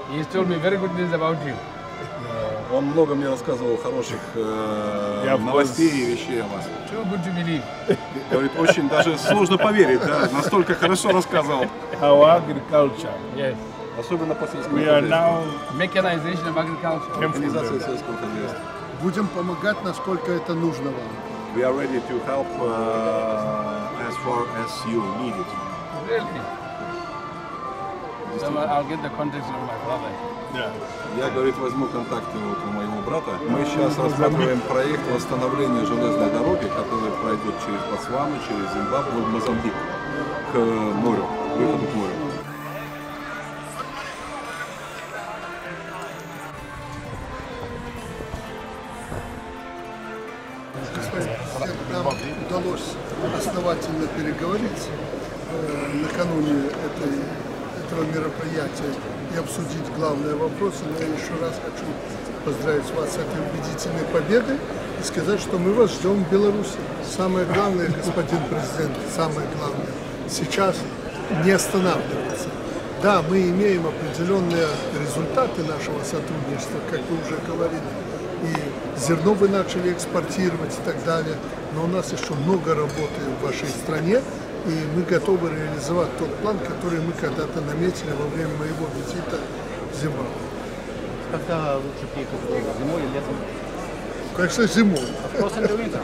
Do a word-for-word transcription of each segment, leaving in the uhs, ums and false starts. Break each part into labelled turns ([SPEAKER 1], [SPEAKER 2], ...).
[SPEAKER 1] He has told me very good news about you.
[SPEAKER 2] Он много мне рассказывал хороших э, новостей и вещей о вас.
[SPEAKER 1] Too good to believe.
[SPEAKER 2] Говорит, очень даже сложно поверить, да, настолько хорошо рассказывал.
[SPEAKER 3] Our agriculture.
[SPEAKER 1] Yes.
[SPEAKER 2] Особенно по сельскому
[SPEAKER 3] We are
[SPEAKER 2] хозяйству.
[SPEAKER 3] now
[SPEAKER 1] Mechanization of agriculture.
[SPEAKER 2] Механизация сельского хозяйства.
[SPEAKER 4] Будем помогать, насколько это нужно вам.
[SPEAKER 2] We are ready to help uh, as far as you need it.
[SPEAKER 1] Really? So I'll get the contacts of my brother.
[SPEAKER 3] yeah.
[SPEAKER 2] Я, говорит, возьму контакты вот у моего брата. Мы сейчас рассматриваем проект восстановления железной дороги, который пройдет через Ботсвану, через Зимбабве, в Мозамбик, к морю, к выходу к морю.
[SPEAKER 4] Нам удалось основательно переговорить э, накануне этой, этого мероприятия и обсудить главные вопросы. Но я еще раз хочу поздравить вас с этой убедительной победой и сказать, что мы вас ждем в Беларуси. Самое главное, господин президент, самое главное сейчас не останавливаться. Да, мы имеем определенные результаты нашего сотрудничества, как вы уже говорили. И зерно вы начали экспортировать и так далее. Но у нас еще много работы в вашей стране, и мы готовы реализовать тот план, который мы когда-то наметили во время моего визита в Зимбабве.
[SPEAKER 5] Когда лучше приехать в Беларусь, зимой или летом?
[SPEAKER 4] Конечно, зимой.
[SPEAKER 5] Of course, in the winter.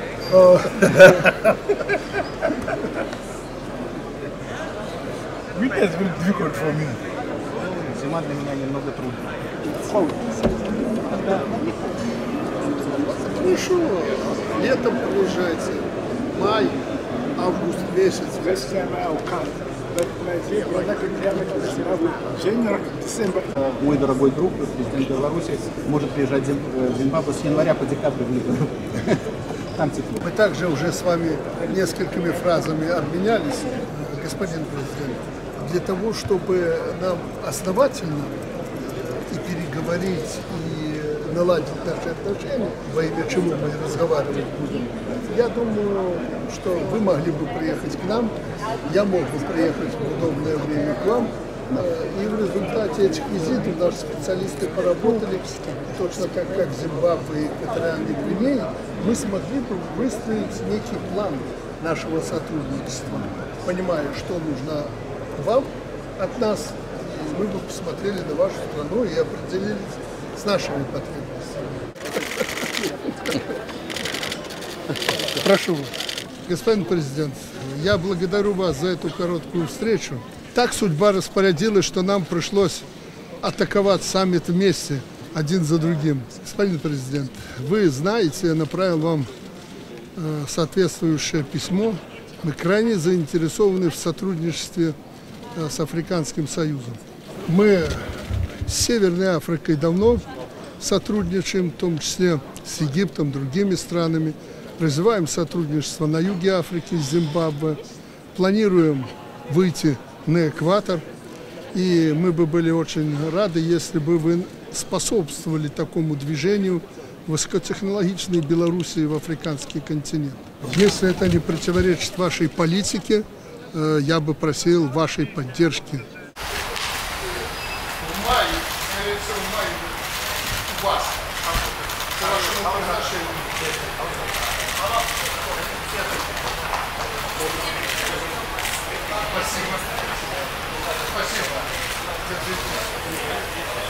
[SPEAKER 3] Winter is very difficult for me.
[SPEAKER 5] Зима для меня немного трудна.
[SPEAKER 4] Хорошо, летом приезжайте, май, август месяц.
[SPEAKER 5] Мой дорогой друг, президент Беларуси, может приезжать в Зимбабве с января по декабрь в летом. Там тепло.
[SPEAKER 4] Мы также уже с вами несколькими фразами обменялись, господин президент, для того, чтобы нам основательно и переговорить, и наладить наши отношения, во имя чего мы разговаривать будем. Я думаю, что вы могли бы приехать к нам, я мог бы приехать в удобное время к вам, и в результате этих визитов наши специалисты поработали, точно так как в Зимбабве и Экваториальной Гвинее, мы смогли бы выстроить некий план нашего сотрудничества, понимая, что нужно вам от нас, и мы бы посмотрели на вашу страну и определились с нашими потребностями. Прошу. Господин президент, я благодарю вас за эту короткую встречу. Так судьба распорядилась, что нам пришлось атаковать саммит вместе, один за другим. Господин президент, вы знаете, я направил вам э, соответствующее письмо. Мы крайне заинтересованы в сотрудничестве э, с Африканским Союзом. Мы с Северной Африкой давно сотрудничаем, в том числе с Египтом, другими странами. Развиваем сотрудничество на юге Африки, с Зимбабве. Планируем выйти на экватор. И мы бы были очень рады, если бы вы способствовали такому движению высокотехнологичной Белоруссии в африканский континент. Если это не противоречит вашей политике, я бы просил вашей поддержки. В мае, скорее всего, в мае у вас, по вашему приглашению. Спасибо. Спасибо.